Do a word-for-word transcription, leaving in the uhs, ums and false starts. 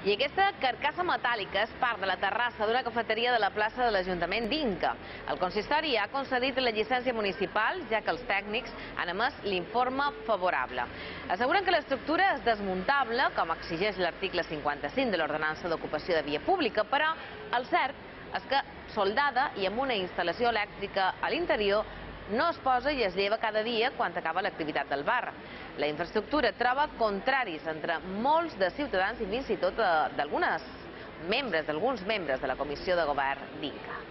I aquesta carcassa metàl·lica és part de la terrassa d'una cafeteria de la plaça de l'Ajuntament d'Inca. El consistori ha concedit la llicència municipal, ja que els tècnics han emès l'informe favorable. Asseguren que l'estructura és desmuntable, com exigeix l'article cinquanta-cinc de l'Ordenança d'Ocupació de Via Pública, però el cert és que soldada i amb una instal·lació elèctrica a l'interior no es posa i es lleva cada dia quan acaba l'activitat del bar. La infraestructura troba contraris entre molts de ciutadans i fins i tot d'alguns membres, d'alguns membres de la Comissió de Govern d'Inca.